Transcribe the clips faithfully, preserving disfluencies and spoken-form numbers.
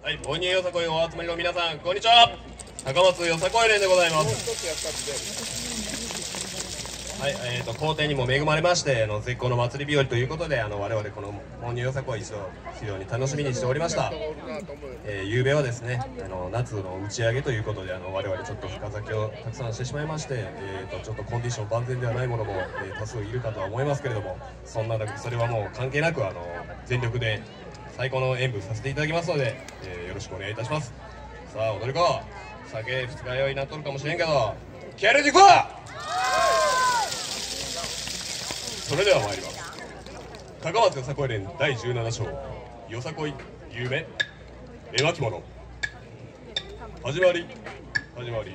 はい、母乳よさこいお集まりの皆さん、こんにちは。高松よさこい連でございます。はい、えーと校庭にも恵まれまして、あの絶好の祭り日和ということで、あの我々この母乳よさこい一度非常に楽しみにしておりました。えー、昨夜はですね、あの夏の打ち上げということで、あの我々ちょっと深酒をたくさんしてしまいまして、えーとちょっとコンディション万全ではないものも、えー、多数いるかとは思いますけれども、そんなそれはもう関係なく、あの全力で最高の演舞させていただきますので、えー、よろしくお願いいたします。さあ踊り子、酒二日酔いになっとるかもしれんけど気合い入れていくわ。それでは参ります。高松よさこい連だいじゅうなな章よさこい夢絵巻物、始まり始まり。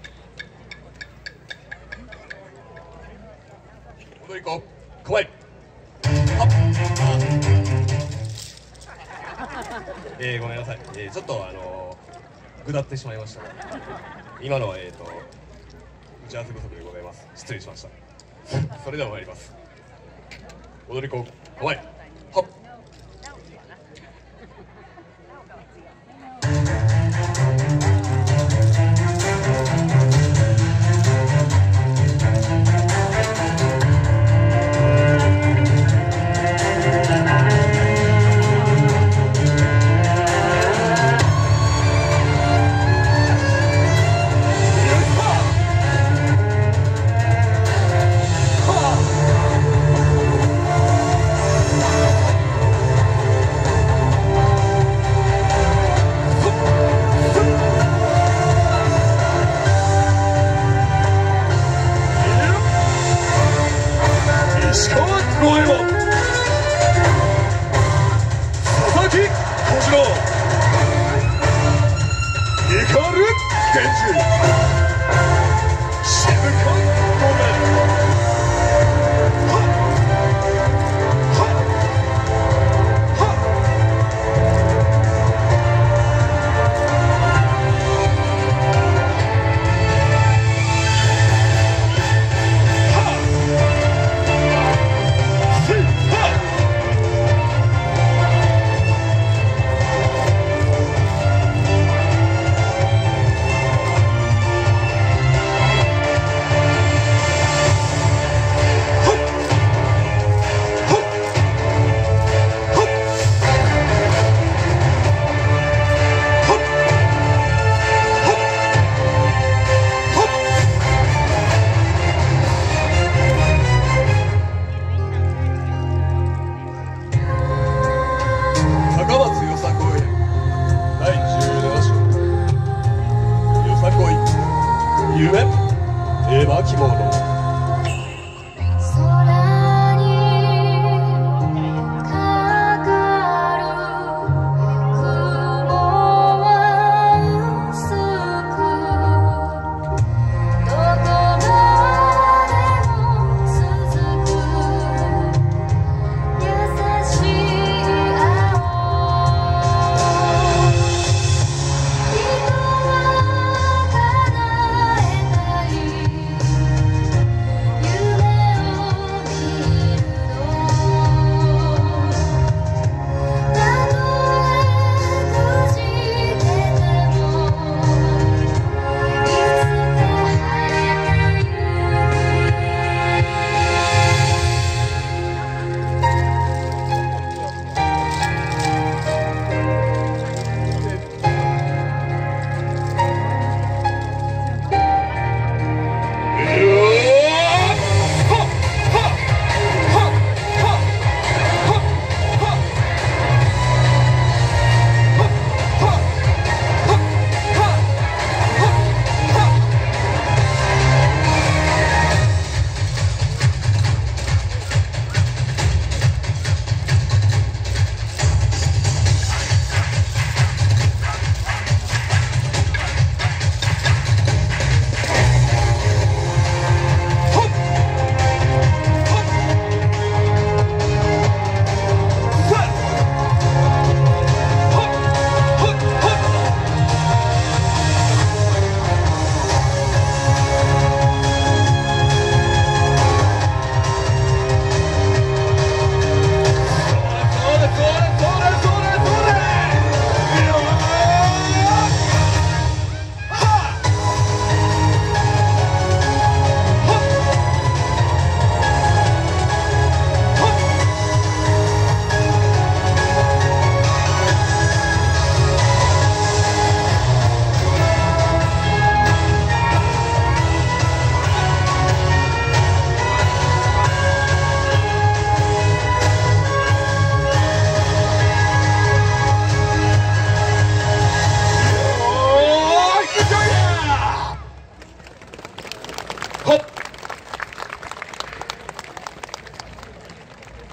踊り子構え。はっえー、ごめんなさい、えー、ちょっとあのー、ぐだってしまいましたが、今のはえーと打ち合わせ不足でございます。失礼しましたそれでは参ります。踊り子構え。はっ。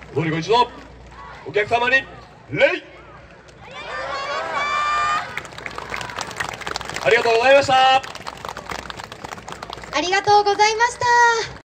どうにご一度お客様に礼。ありがとうございました。 ありがとうございました。